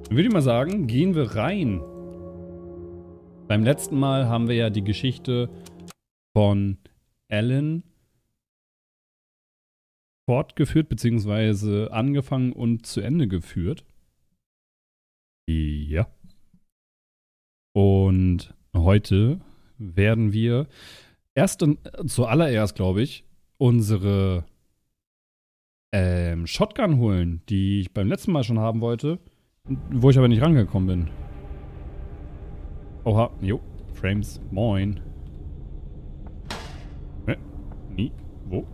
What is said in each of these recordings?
Dann würde ich mal sagen, gehen wir rein. Beim letzten Mal haben wir ja die Geschichte von Alan fortgeführt, beziehungsweise angefangen und zu Ende geführt. Ja. Und heute werden wir zuallererst, glaube ich, unsere Shotgun holen, die ich beim letzten Mal schon haben wollte, wo ich aber nicht rangekommen bin. Oha, jo, Frames, moin. Nie, wo?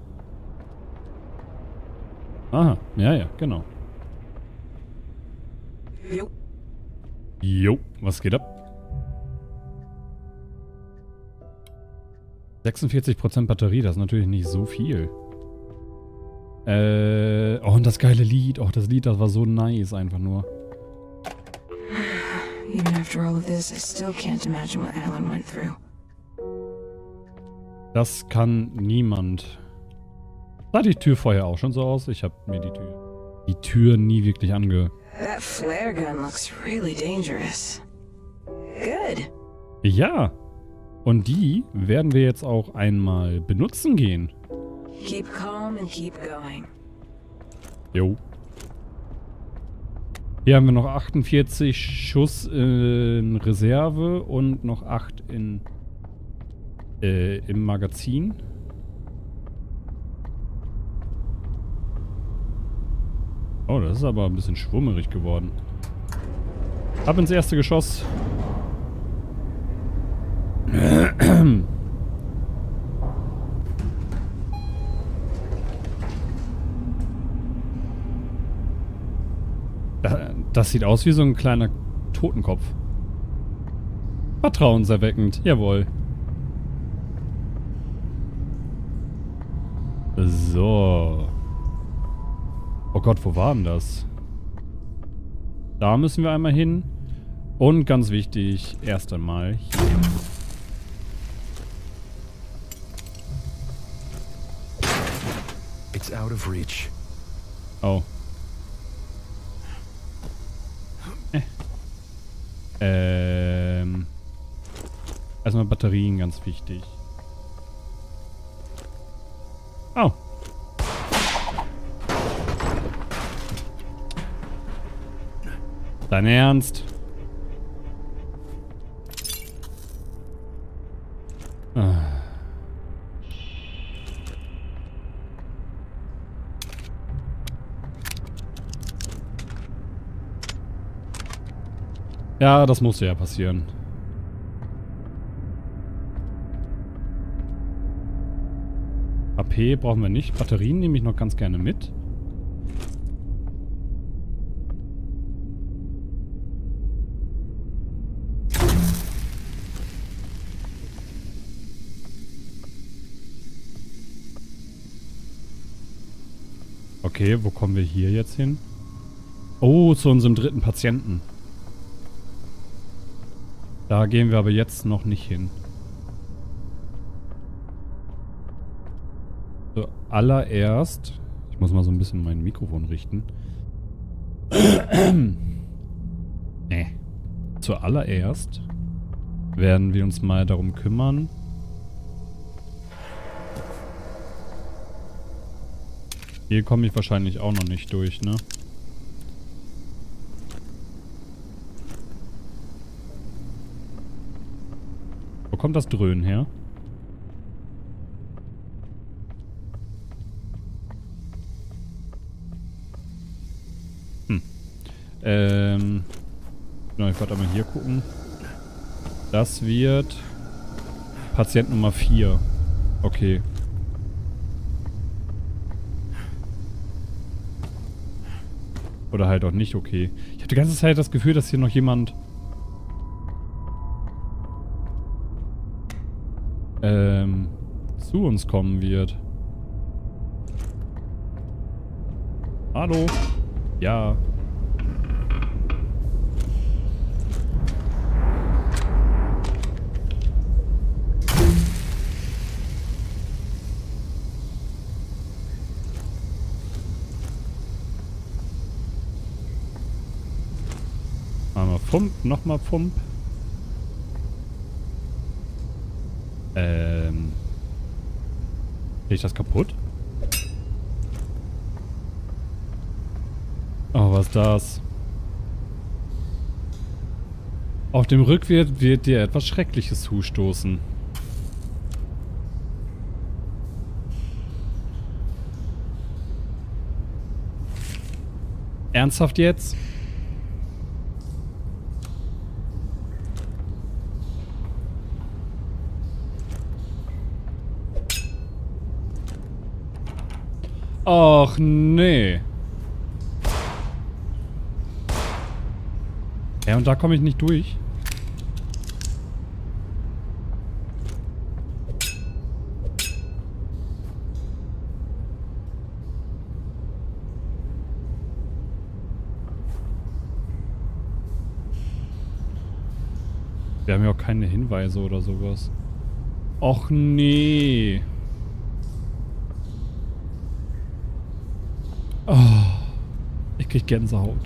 Aha, ja, genau. Jo, was geht ab? 46% Batterie, das ist natürlich nicht so viel. Oh, und das geile Lied. Oh, das Lied, das war so nice einfach nur. Even after all of this, I still can't imagine what Alan went through. Das kann niemand. Sah die Tür vorher auch schon so aus? Ich habe mir die Tür nie wirklich That flare gun looks really dangerous. Good. Ja. Und die werden wir jetzt auch einmal benutzen gehen. Keep calm and keep going. Jo. Hier haben wir noch 48 Schuss in Reserve und noch 8 im Magazin. Oh, das ist aber ein bisschen schwummerig geworden. Ab ins erste Geschoss. Das sieht aus wie so ein kleiner Totenkopf. Vertrauenserweckend, jawohl. So. Oh Gott, wo war denn das? Da müssen wir einmal hin. Und ganz wichtig, erst einmal hier. It's out of reach. Oh. Erstmal Batterien, ganz wichtig. Oh. Dein Ernst? Ah. Ja, das musste ja passieren. AP brauchen wir nicht. Batterien nehme ich noch ganz gerne mit. Okay, wo kommen wir hier jetzt hin? Oh, zu unserem dritten Patienten. Da gehen wir aber jetzt noch nicht hin. Zuallererst... Ich muss mal so ein bisschen mein Mikrofon richten. Nee. Zuallererst werden wir uns mal darum kümmern. Hier komme ich wahrscheinlich auch noch nicht durch, ne? Wo kommt das Dröhnen her? Genau, ich werde einmal hier gucken. Das wird Patient Nummer 4. Okay. Oder halt auch nicht okay. Ich habe die ganze Zeit das Gefühl, dass hier noch jemand zu uns kommen wird. Hallo? Ja. Machen wir Pump, nochmal Pump. Krieg ich das kaputt? Oh, was ist das? Auf dem Rückweg wird dir etwas Schreckliches zustoßen. Ernsthaft jetzt? Och, nee. Ja, und da komme ich nicht durch. Wir haben ja auch keine Hinweise oder sowas. Och, nee. Oh, ich krieg Gänsehaut.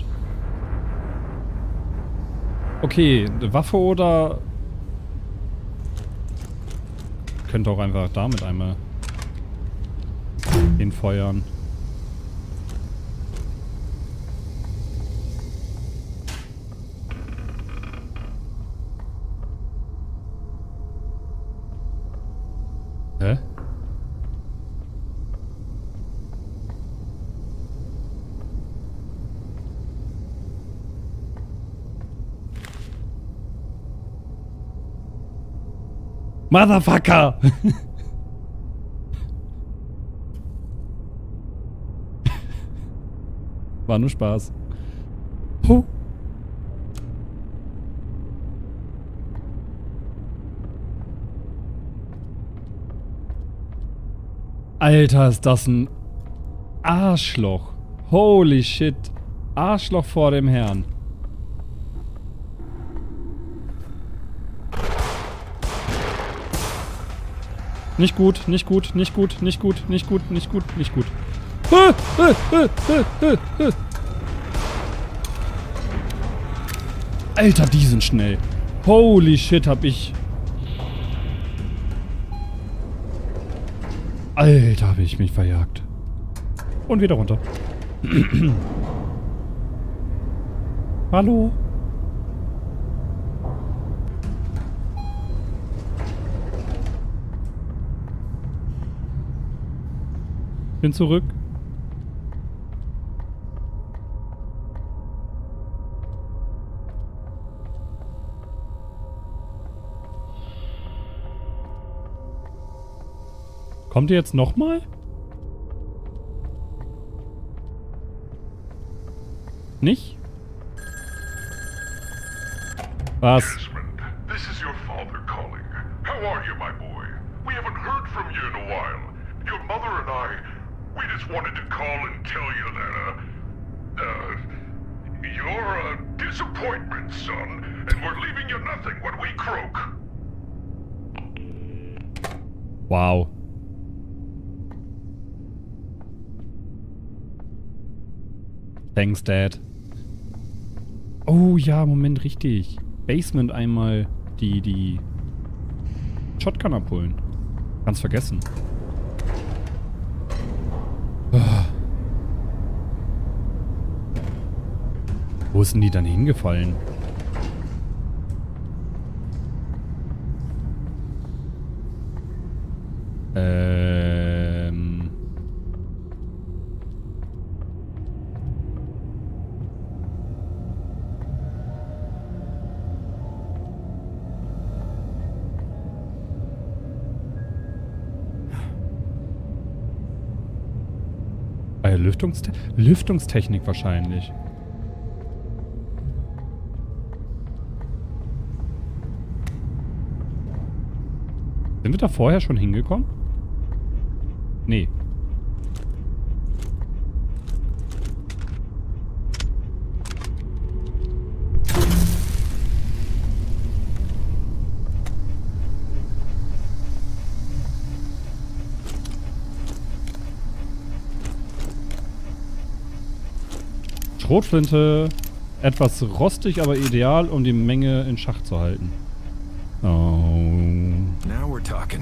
Okay, eine Waffe oder... Könnte auch einfach damit einmal hinfeuern. Hä? Motherfucker! War nur Spaß. Huh. Alter, ist das ein Arschloch. Holy shit. Arschloch vor dem Herrn. Nicht gut, nicht gut, nicht gut, nicht gut, nicht gut, nicht gut, nicht gut. Alter, die sind schnell. Holy shit, hab ich... Alter, hab ich mich verjagt. Und wieder runter. Hallo? Bin zurück. Kommt ihr jetzt nochmal? Nicht? Was? Desmond, this is your father calling. How are you, my boy? We haven't heard from you in a while. Your mother and I, we just wanted to call and tell you that, you're a disappointment, son, and we're leaving you nothing when we croak. Wow. Thanks, Dad. Oh ja, Moment, richtig. Basement einmal die Shotgun abholen. Ganz vergessen. Wo ist denn die dann hingefallen? Lüftungstechnik wahrscheinlich. Sind wir da vorher schon hingekommen? Nee. Schrotflinte. Etwas rostig, aber ideal, um die Menge in Schach zu halten. Oh. Now we're talking.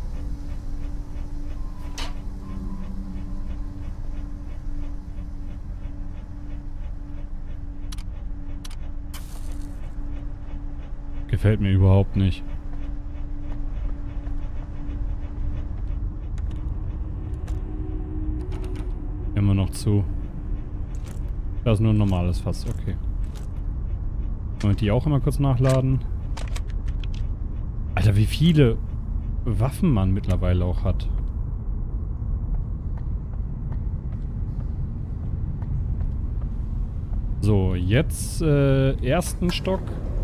Gefällt mir überhaupt nicht. Immer noch zu. Das ist nur ein normales Fass, okay. Wollen wir die auch immer kurz nachladen? Alter, wie viele Waffen man mittlerweile auch hat. So, jetzt ersten Stock.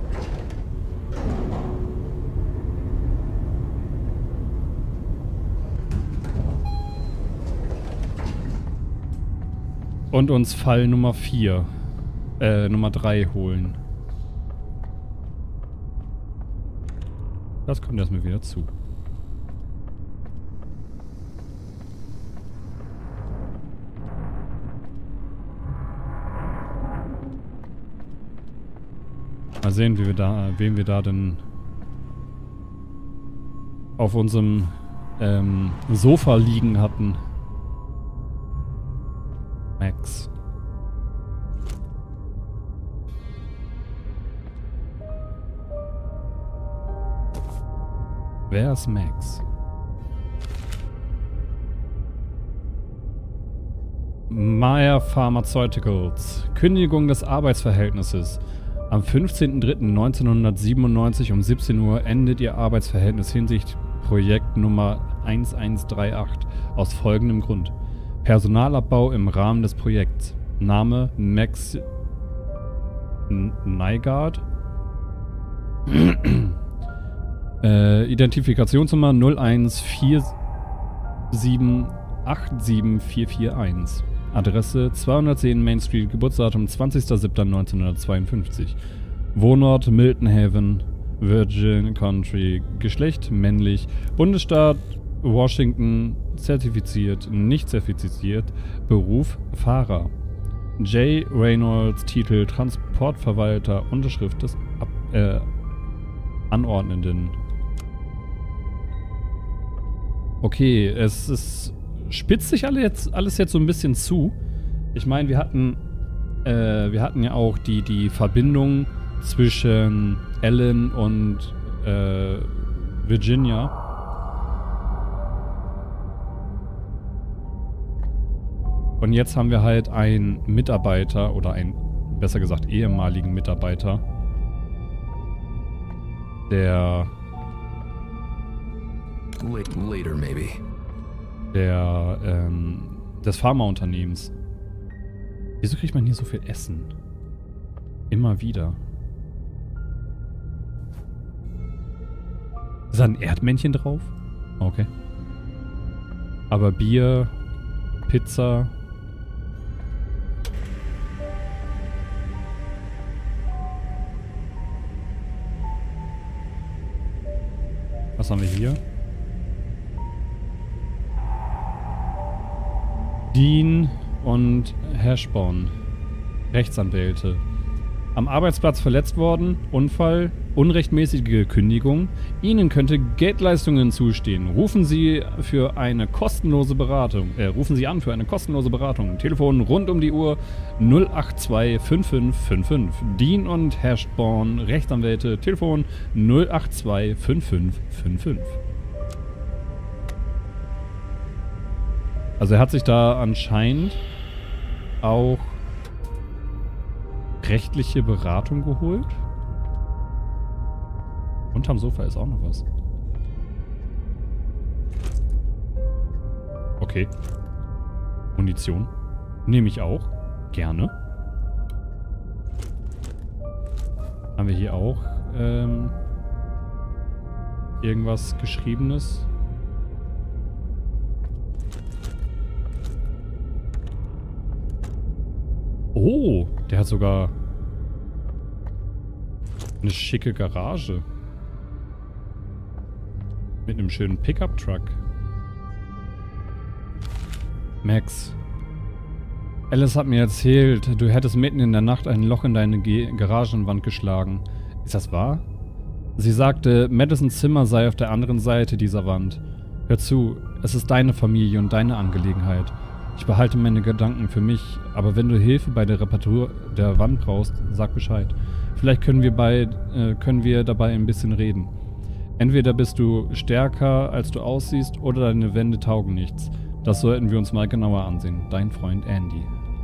Und uns Fall Nummer 4. Nummer 3 holen. Das kommt erstmal wieder zu. Mal sehen, wen wir da denn auf unserem Sofa liegen hatten. Max. Wer ist Max? Meyer Pharmaceuticals. Kündigung des Arbeitsverhältnisses. Am 15.03.1997 um 17 Uhr endet Ihr Arbeitsverhältnis hinsichtlich Projekt Nummer 1138 aus folgendem Grund. Personalabbau im Rahmen des Projekts. Name Max Nygaard. Identifikationsnummer 014787441. Adresse 210 Main Street, Geburtsdatum 20.07.1952. Wohnort Milton Haven, Virgin Country, Geschlecht männlich, Bundesstaat Washington, zertifiziert, nicht zertifiziert, Beruf Fahrer. J. Reynolds, Titel Transportverwalter, Unterschrift des Anordnenden. Okay, es spitzt sich alles jetzt so ein bisschen zu. Ich meine, wir hatten ja auch die Verbindung zwischen Alan und Virginia. Und jetzt haben wir halt einen Mitarbeiter oder einen, besser gesagt, ehemaligen Mitarbeiter, der Later, maybe. Des Pharmaunternehmens. Wieso kriegt man hier so viel Essen? Immer wieder. Ist da ein Erdmännchen drauf? Okay. Aber Bier, Pizza. Was haben wir hier? Dean und Hashborn. Rechtsanwälte. Am Arbeitsplatz verletzt worden, Unfall, unrechtmäßige Kündigung. Ihnen könnte Geldleistungen zustehen. Rufen Sie an für eine kostenlose Beratung. Telefon rund um die Uhr 082 5555. Dean und Hashborn, Rechtsanwälte. Telefon 082 5555. Also er hat sich da anscheinend auch rechtliche Beratung geholt. Unterm Sofa ist auch noch was. Okay. Munition. Nehme ich auch. Gerne. Haben wir hier auch irgendwas Geschriebenes? Oh, der hat sogar eine schicke Garage. Mit einem schönen Pickup-Truck. Max. Alice hat mir erzählt, du hättest mitten in der Nacht ein Loch in deine Garagenwand geschlagen. Ist das wahr? Sie sagte, Madisons Zimmer sei auf der anderen Seite dieser Wand. Hör zu, es ist deine Familie und deine Angelegenheit. Ich behalte meine Gedanken für mich, aber wenn du Hilfe bei der Reparatur der Wand brauchst, sag Bescheid. Vielleicht können wir dabei ein bisschen reden. Entweder bist du stärker, als du aussiehst, oder deine Wände taugen nichts. Das sollten wir uns mal genauer ansehen. Dein Freund Andy.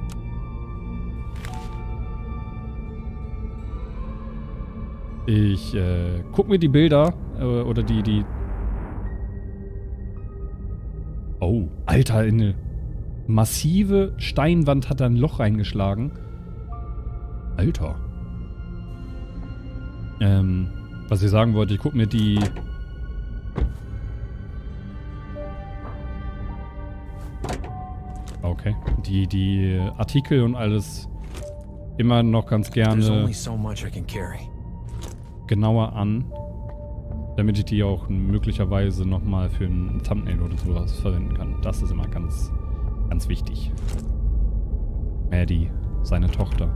Ich guck mir die Bilder oder die... Oh, Alter, in eine massive Steinwand hat er ein Loch reingeschlagen. Alter. Was ich sagen wollte, ich guck mir die... Okay. Die Artikel und alles immer noch ganz gerne genauer an, damit ich die auch möglicherweise nochmal für ein Thumbnail oder sowas verwenden kann. Das ist immer ganz, ganz wichtig. Maddie, seine Tochter.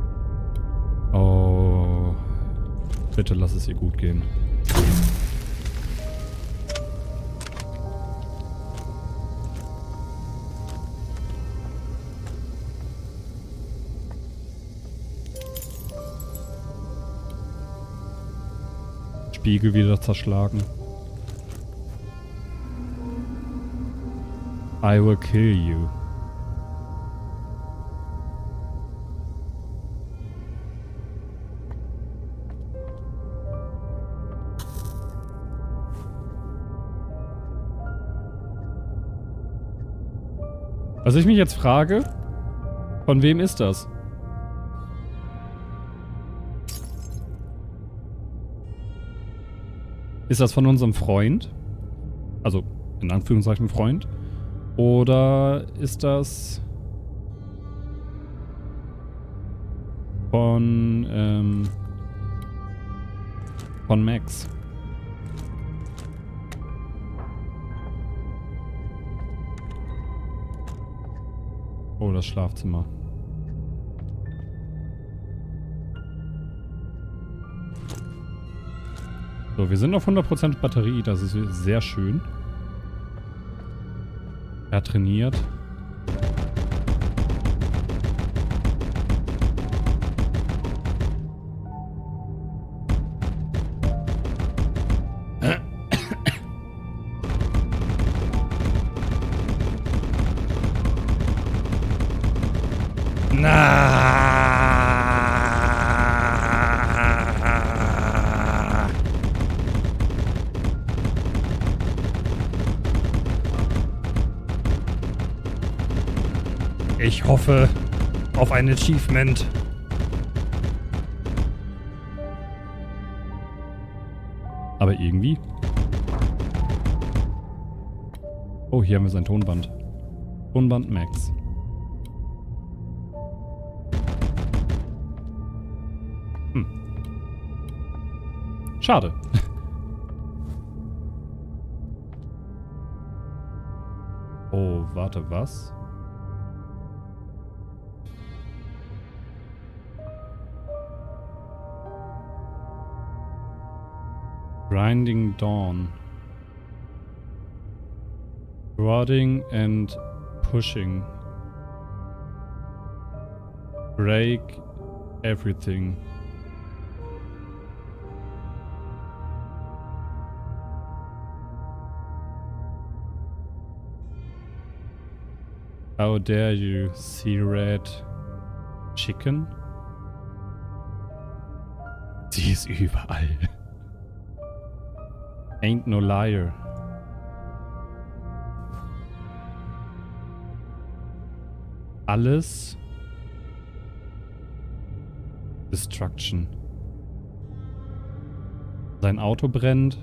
Oh, bitte lass es ihr gut gehen. Spiegel wieder zerschlagen. I will kill you. Was ich mich jetzt frage, von wem ist das? Ist das von unserem Freund? Also, in Anführungszeichen Freund? Oder ist das von Max? Oh, das Schlafzimmer. So, wir sind auf 100% Batterie, das ist sehr schön. Er trainiert. Ich hoffe auf ein Achievement. Aber irgendwie... Oh, hier haben wir sein Tonband. Tonband Max. Schade. Oh, warte, was? Grinding Dawn. Prodding and pushing. Break everything. How dare you see red chicken? Sie ist überall. Ain't no liar. Alles Destruction. Sein Auto brennt.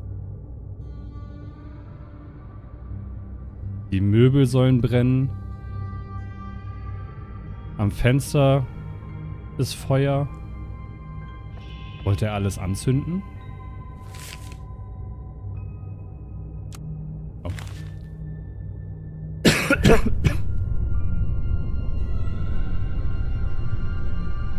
Die Möbel sollen brennen. Am Fenster ist Feuer. Wollte er alles anzünden?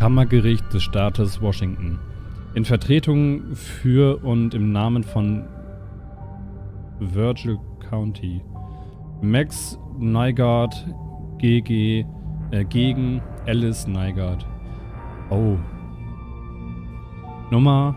Kammergericht des Staates Washington. In Vertretung für und im Namen von Virgil County. Max Nygaard gegen Alice Nygaard. Oh. Nummer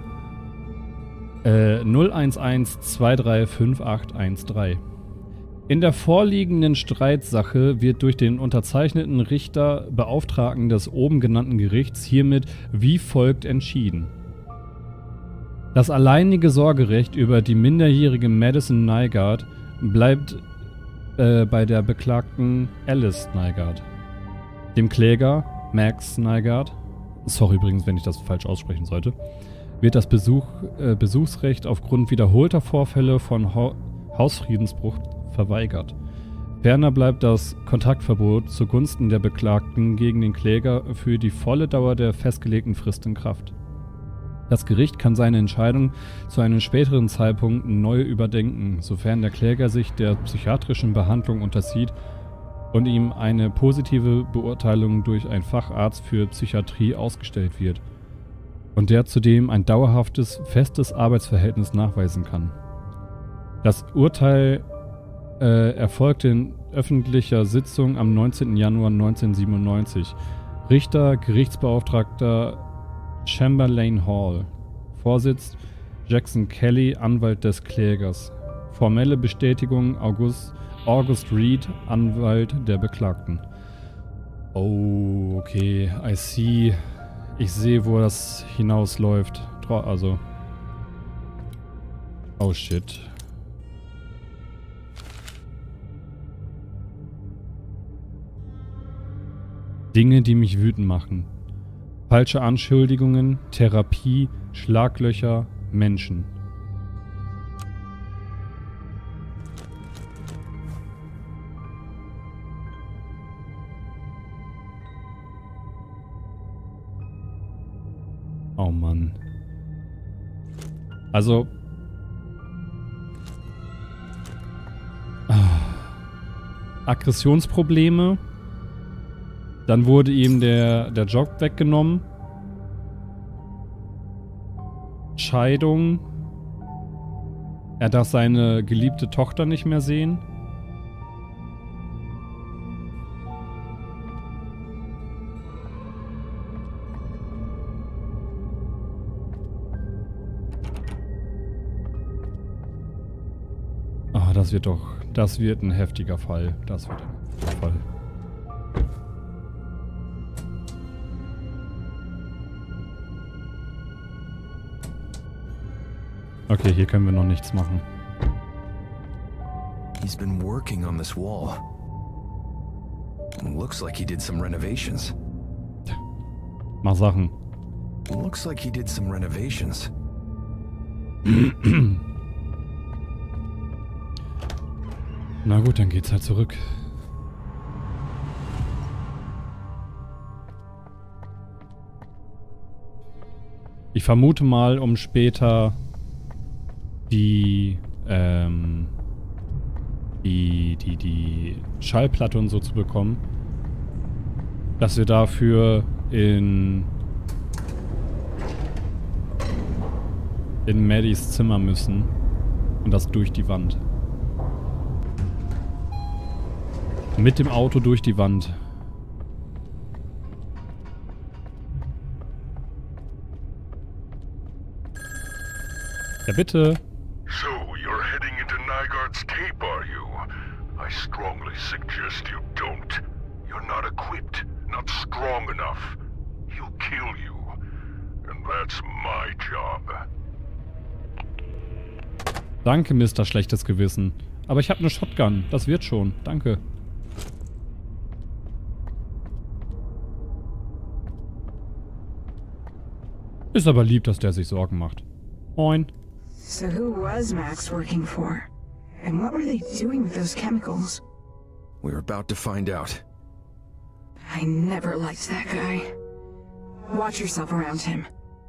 011235813. In der vorliegenden Streitsache wird durch den unterzeichneten Richter Beauftragten des oben genannten Gerichts hiermit wie folgt entschieden. Das alleinige Sorgerecht über die minderjährige Madison Nygaard bleibt bei der Beklagten Alice Nygaard. Dem Kläger Max Nygaard, sorry übrigens, wenn ich das falsch aussprechen sollte, wird das Besuchsrecht aufgrund wiederholter Vorfälle von Hausfriedensbruch verweigert. Ferner bleibt das Kontaktverbot zugunsten der Beklagten gegen den Kläger für die volle Dauer der festgelegten Frist in Kraft. Das Gericht kann seine Entscheidung zu einem späteren Zeitpunkt neu überdenken, sofern der Kläger sich der psychiatrischen Behandlung unterzieht und ihm eine positive Beurteilung durch einen Facharzt für Psychiatrie ausgestellt wird und der zudem ein dauerhaftes, festes Arbeitsverhältnis nachweisen kann. Das Urteil erfolgte in öffentlicher Sitzung am 19. Januar 1997. Richter, Gerichtsbeauftragter Chamberlain Hall. Vorsitz Jackson Kelly, Anwalt des Klägers. Formelle Bestätigung August Reed, Anwalt der Beklagten. Oh, okay, I see. Ich sehe, wo das hinausläuft. Also. Oh shit. Dinge, die mich wütend machen. Falsche Anschuldigungen, Therapie, Schlaglöcher, Menschen. Oh Mann. Also... Aggressionsprobleme. Dann wurde ihm der Job weggenommen. Scheidung. Er darf seine geliebte Tochter nicht mehr sehen. Ah, das wird ein heftiger Fall. Das wird ein heftiger Fall. Okay, hier können wir noch nichts machen. He's been working on this wall. Looks like he did some renovations. Mach Sachen. Looks like he did some renovations. Na gut, dann geht's halt zurück. Ich vermute mal, um später die Schallplatte und so zu bekommen, dass wir dafür in Maddys Zimmer müssen und das durch die Wand. Mit dem Auto durch die Wand. Ja, bitte. So, you're heading into Nygaard's tape, are you? I strongly suggest you don't. You're not equipped, not strong enough. He'll kill you. And that's my job. Danke, Mr. Schlechtes Gewissen. Aber ich habe eine Shotgun. Das wird schon. Danke. Ist aber lieb, dass der sich Sorgen macht. Moin. So who was Max working for? And what were they doing with those chemicals? We're about to find out. I never liked that guy. Watch yourself around him.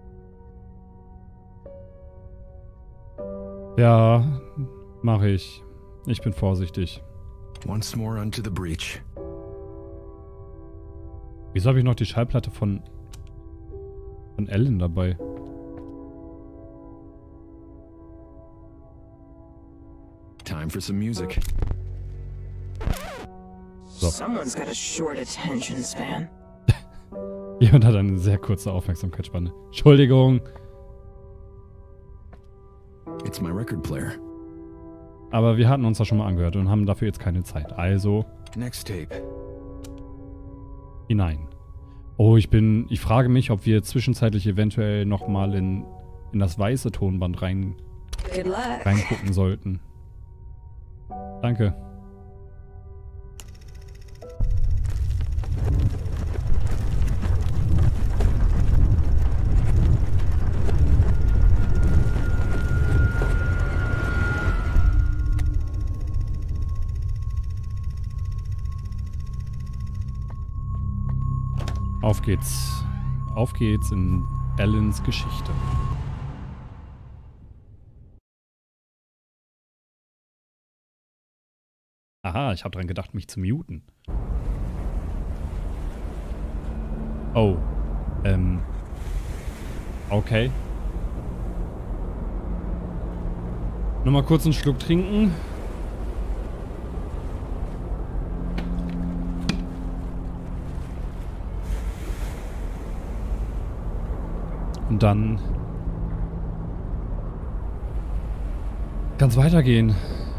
Ja, mache ich. Ich bin vorsichtig. Once more onto the breach. Wieso habe ich noch die Schallplatte von Von Ellen dabei. Time for some music. So. Someone's got a short attention span. Jemand hat eine sehr kurze Aufmerksamkeitsspanne. Entschuldigung. It's my record player. Aber wir hatten uns das schon mal angehört und haben dafür jetzt keine Zeit. Also Next tape. hinein. Oh, ich frage mich, ob wir zwischenzeitlich eventuell nochmal in das weiße Tonband Good luck. reingucken sollten. Danke. Auf geht's. Auf geht's in Ellens Geschichte. Aha, ich habe dran gedacht, mich zu muten. Oh. Okay. Nochmal kurz einen Schluck trinken. Und dann kann es weitergehen.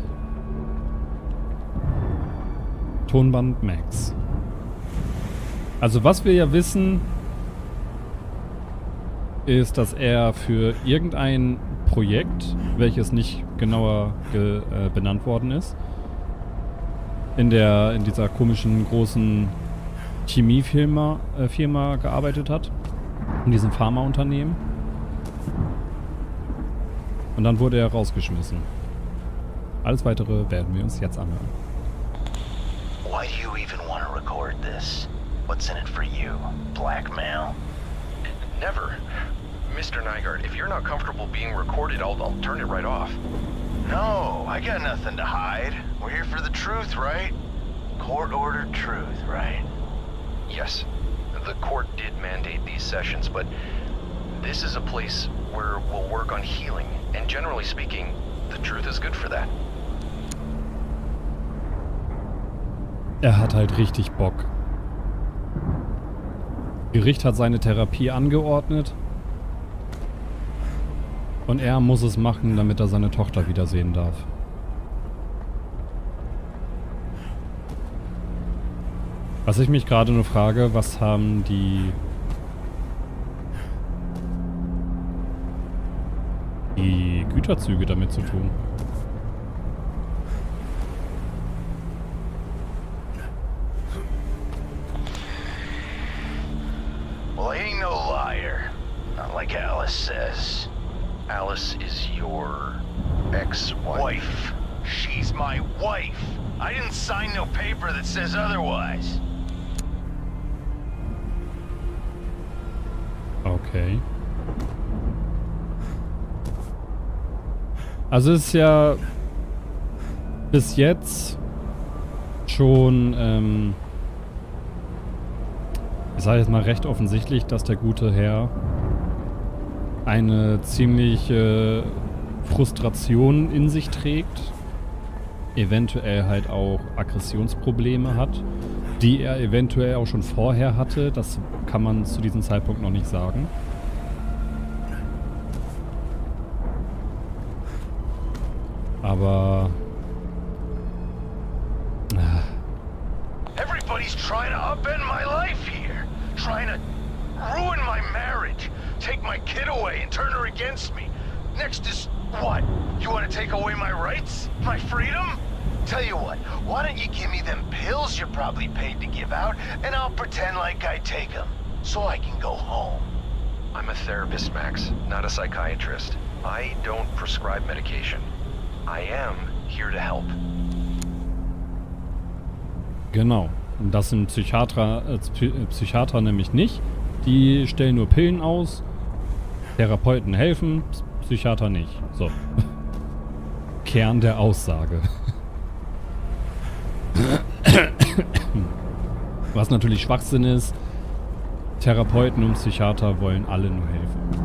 Tonband Max. Also was wir ja wissen, ist, dass er für irgendein Projekt, welches nicht genauer benannt worden ist, in dieser komischen großen Chemiefirma gearbeitet hat. In diesem Pharmaunternehmen. Und dann wurde er rausgeschmissen. Alles Weitere werden wir uns jetzt anhören. Why do you even want to record this? What's in it for you? Blackmail? Never. Mr. Nygaard, if you're not comfortable being recorded, I'll turn it right off. No, I got nothing to hide. We're here for the truth, right? Court-ordered truth, right? Yes. The court did mandate these sessions, but this is a place where we'll work on healing. And generally speaking, the truth is good for that. Er hat halt richtig Bock. Gericht hat seine Therapie angeordnet. Und er muss es machen, damit er seine Tochter wiedersehen darf. Was ich mich gerade nur frage, was haben die Güterzüge damit zu tun? Well, I ain't no liar. Not like Alice says. Alice is your ex-wife. Wife. She's my wife. I didn't sign no paper that says otherwise. Okay. Also es ist ja bis jetzt schon, ich sage jetzt mal recht offensichtlich, dass der gute Herr eine ziemliche Frustration in sich trägt. Eventuell halt auch Aggressionsprobleme hat, die er eventuell auch schon vorher hatte. Das kann man zu diesem Zeitpunkt noch nicht sagen. Aber... Everybody's trying to upend my life here. Trying to ruin my marriage. Take my kid away and turn her against me. Next is what? You want to take away my rights? My freedom? Tell you what, why don't you give me them pills you're probably paid to give out, and I'll pretend like I take them, so I can go home. I'm a therapist, Max, not a psychiatrist. I don't prescribe medication. I am here to help. Genau. Und das sind Psychiater nämlich nicht. Die stellen nur Pillen aus. Therapeuten helfen, Psychiater nicht. So. Kern der Aussage. Was natürlich Schwachsinn ist. Therapeuten und Psychiater wollen alle nur helfen.